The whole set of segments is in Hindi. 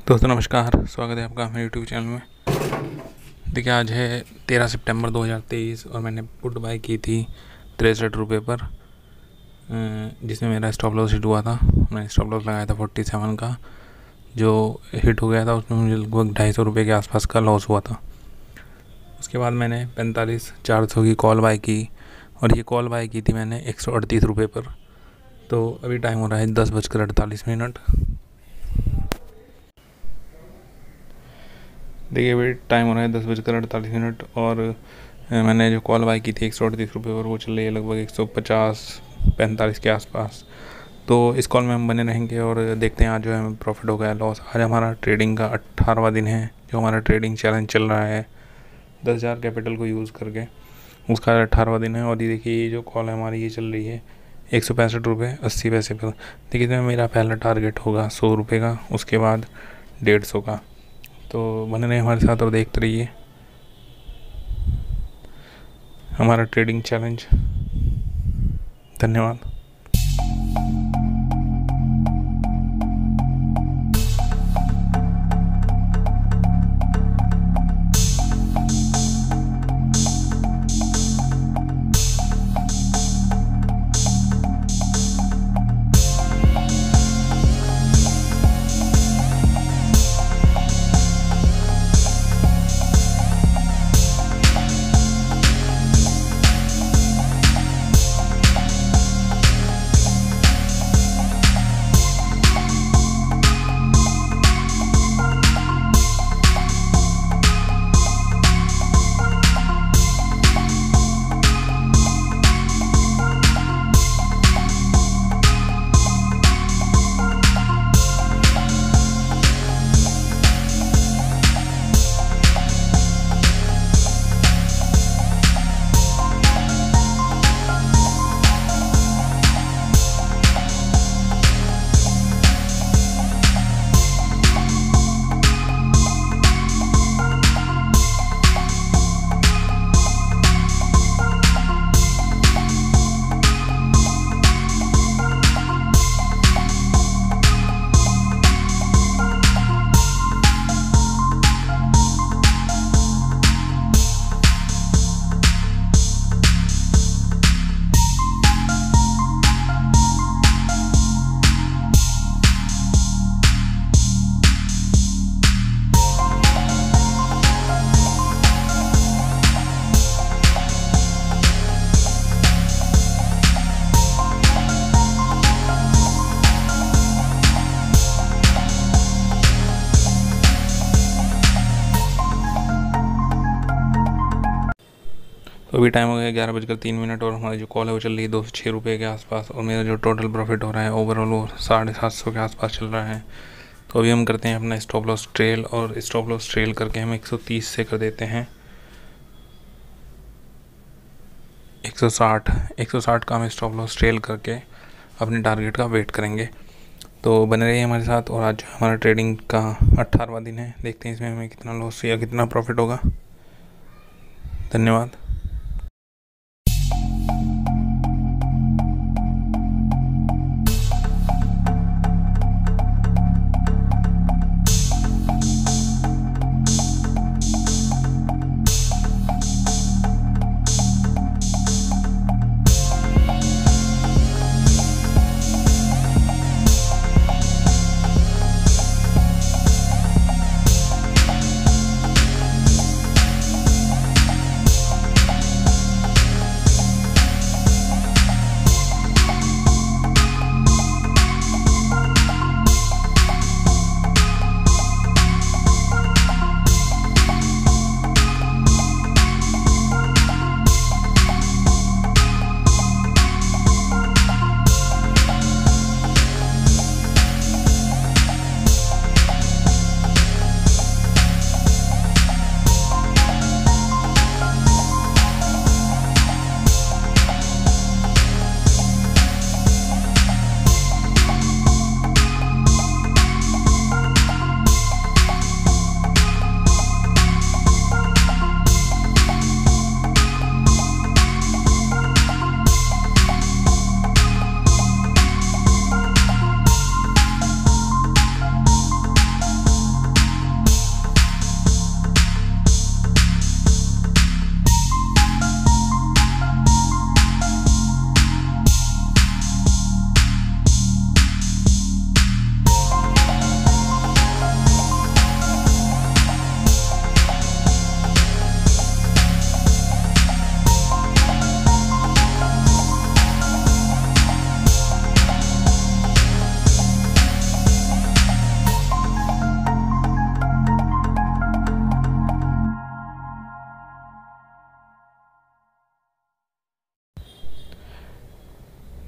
दोस्तों नमस्कार, स्वागत है आपका मेरे यूट्यूब चैनल में। देखिए आज है 13 सितंबर 2023 और मैंने पुट बाय की थी 63 रुपये पर, जिसमें मेरा स्टॉप लॉस हिट हुआ था। मैंने स्टॉप लॉस लगाया था 47 का, जो हिट हो गया था। उसमें मुझे लगभग 250 रुपये के आसपास का लॉस हुआ था। उसके बाद मैंने 45,400 की कॉल बाय की और ये कॉल बाय की थी मैंने 138 रुपये पर। तो अभी टाइम हो रहा है 10:48। देखिए अभी टाइम हो रहा है 10:48 और मैंने जो कॉल बाय की थी 138 रुपये पर, वो चल रही है लगभग 150-45 के आसपास। तो इस कॉल में हम बने रहेंगे और देखते हैं आज जो है हमें प्रॉफिट हो गया लॉस। आज हमारा ट्रेडिंग का 18वां दिन है, जो हमारा ट्रेडिंग चैलेंज चल रहा है 10,000 कैपिटल को यूज़ करके, उसका 18वां दिन है। और ये देखिए, ये जो कॉल है हमारी, ये चल रही है 165 रुपये 80 पैसे पर। देखिए इसमें मेरा पहला टारगेट होगा 100 रुपये का, उसके बाद 150 का। तो बने रहे हमारे साथ और देखते रहिए हमारा ट्रेडिंग चैलेंज। धन्यवाद। तो अभी टाइम हो गया 11:03 और हमारी जो कॉल है वो चल रही है 206 रुपये के आसपास। और मेरा जो टोटल प्रॉफिट हो रहा है ओवरऑल वो 750 के आसपास चल रहा है। तो अभी हम करते हैं अपना स्टॉप लॉस ट्रेल, और स्टॉप लॉस ट्रेल करके हम 130 से कर देते हैं 160 का हम स्टॉप लॉस ट्रेल करके अपने टारगेट का वेट करेंगे। तो बने रहिए हमारे साथ। और आज हमारा ट्रेडिंग का 18वां दिन है, देखते हैं इसमें हमें कितना लॉस या कितना प्रॉफिट होगा। धन्यवाद।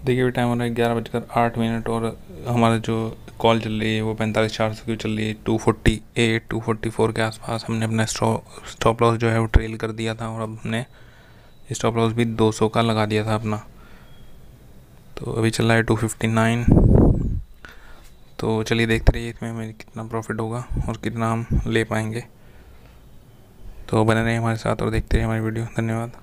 देखिए अभी टाइम हो रहा है 11:08 और हमारा जो कॉल चल रही है वो 45,400 की चल रही है। 248 244 के आसपास हमने अपना स्टॉप लॉस जो है वो ट्रेल कर दिया था और अब हमने स्टॉप लॉस भी 200 का लगा दिया था अपना। तो अभी चल रहा है 259। तो चलिए देखते रहिए इसमें हमें कितना प्रॉफिट होगा और कितना हम ले पाएंगे। तो बने रहिए हमारे साथ और देखते रहिए हमारी वीडियो। धन्यवाद।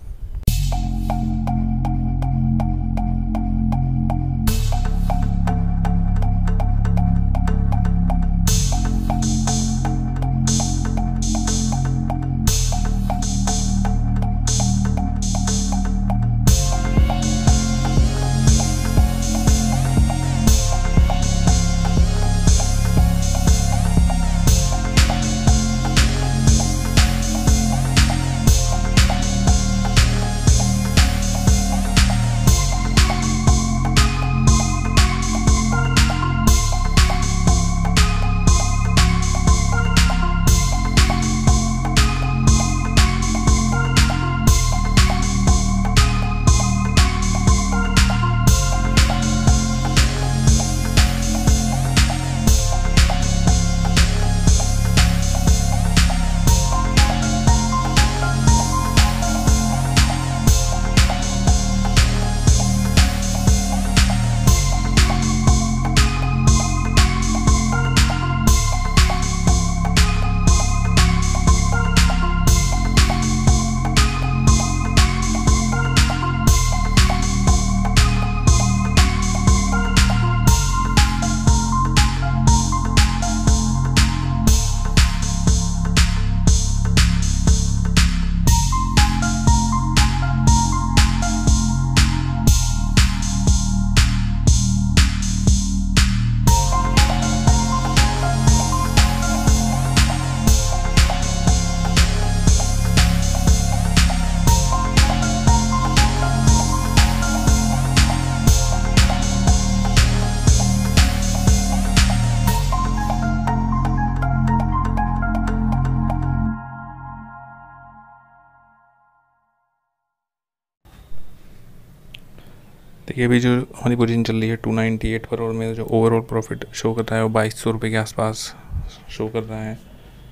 देखिए अभी जो हमारी पोजीशन चल रही है 298 पर और मेरा जो ओवरऑल प्रॉफिट शो कर रहा है वो 2200 रुपये के आसपास शो कर रहा है,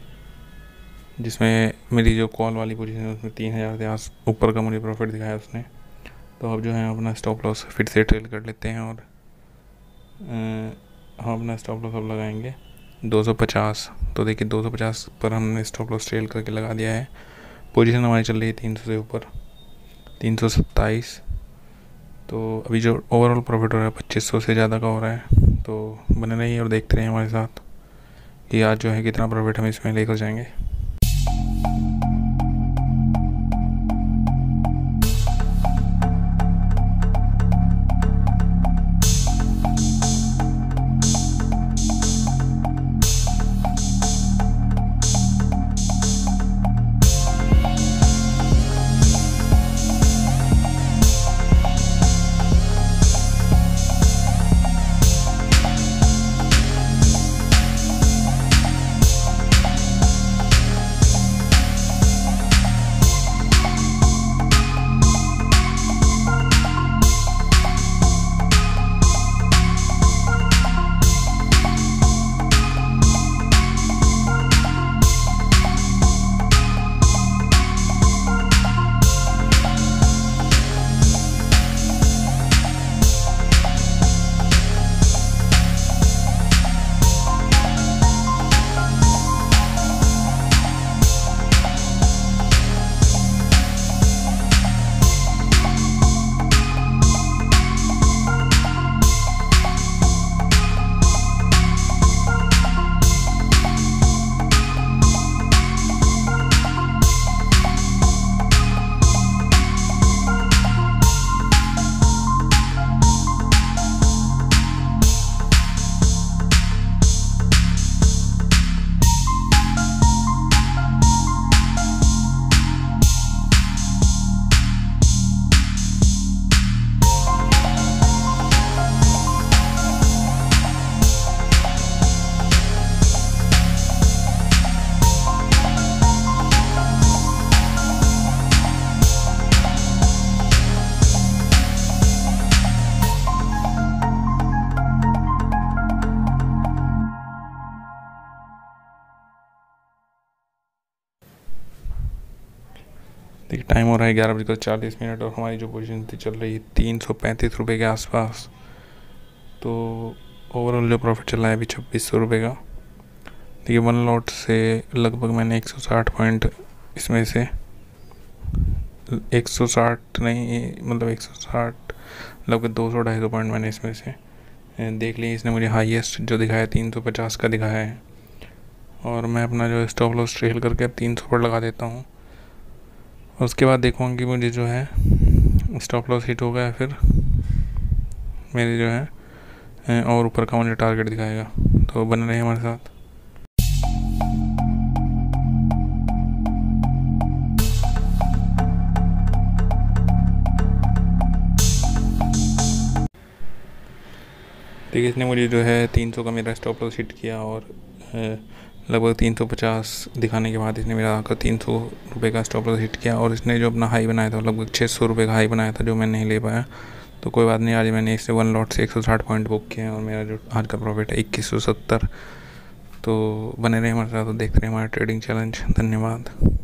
जिसमें मेरी जो कॉल वाली पोजीशन है उसमें 3000 के आस ऊपर का मुझे प्रॉफिट दिखाया उसने। तो अब जो है अपना स्टॉप लॉस फिर से ट्रेल कर लेते हैं और हम अपना स्टॉप लॉस अब लगाएंगे 250। तो देखिए 250 पर हमने स्टॉप लॉस ट्रेल करके लगा दिया है। पोजीशन हमारी चल रही है 300 से ऊपर 327। तो अभी जो ओवरऑल प्रॉफिट हो रहा है 2500 से ज़्यादा का हो रहा है। तो बने रहिए और देखते रहिए हमारे साथ कि आज जो है कितना प्रॉफिट हम इसमें लेकर जाएंगे। देखिए टाइम हो रहा है 11:40 और हमारी जो पोजीशन थी चल रही है 335 रुपये के आसपास। तो ओवरऑल जो प्रॉफिट चला है अभी 2600 रुपये का। देखिए 1 लॉट से लगभग मैंने 160 पॉइंट इसमें से 160 नहीं, मतलब 160 लगभग 200-250 पॉइंट मैंने इसमें से देख ली। इसने मुझे हाईएस्ट जो दिखाया 350 का दिखाया है, और मैं अपना जो स्टॉप लॉस ट्रेल करके अब 300 पर लगा देता हूँ। उसके बाद देखूँगा कि मुझे जो है स्टॉप लॉस हिट होगा या फिर मेरे जो है और ऊपर का मुझे टारगेट दिखाएगा। तो बने रहे हमारे साथ। देखिए इसने मुझे जो है 300 का मेरा स्टॉप लॉस हिट किया, और लगभग 350 दिखाने के बाद इसने मेरा आकर 300 रुपये का स्टॉप लॉस हिट किया। और इसने जो अपना हाई बनाया था लगभग 600 रुपये का हाई बनाया था, जो मैं नहीं ले पाया। तो कोई बात नहीं, आज मैंने इससे 1 लॉट से 160 पॉइंट बुक किए हैं, और मेरा जो आज का प्रॉफिट है 2170। तो बने रहे हमारे साथ, तो देखते रहे हमारा ट्रेडिंग चैलेंज। धन्यवाद।